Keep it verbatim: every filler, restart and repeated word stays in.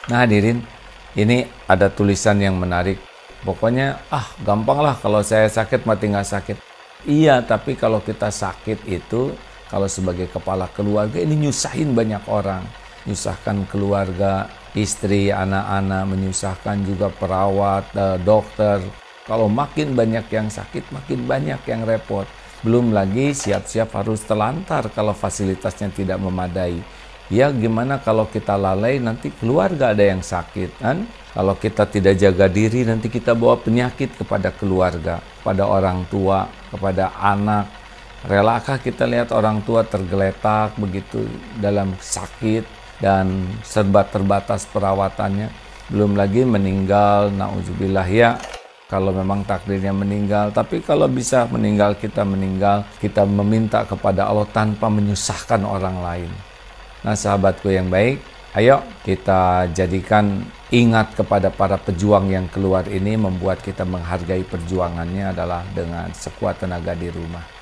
Nah hadirin, ini ada tulisan yang menarik. Pokoknya, ah gampang lah kalau saya sakit mah tinggal sakit. Iya, tapi kalau kita sakit itu, kalau sebagai kepala keluarga ini nyusahin banyak orang. Nyusahkan keluarga, istri, anak-anak, menyusahkan juga perawat, eh, dokter. Kalau makin banyak yang sakit, makin banyak yang repot. Belum lagi siap-siap harus telantar kalau fasilitasnya tidak memadai. Ya gimana kalau kita lalai nanti keluarga ada yang sakit kan? Kalau kita tidak jaga diri nanti kita bawa penyakit kepada keluarga, pada orang tua, kepada anak. Relakah kita lihat orang tua tergeletak begitu dalam sakit dan serba terbatas perawatannya? Belum lagi meninggal, na'udzubillah ya. Kalau memang takdirnya meninggal, tapi kalau bisa meninggal, kita meninggal, kita meminta kepada Allah tanpa menyusahkan orang lain. Nah sahabatku yang baik, ayo kita jadikan ingat kepada para pejuang yang keluar ini, membuat kita menghargai perjuangannya adalah dengan sekuat tenaga di rumah.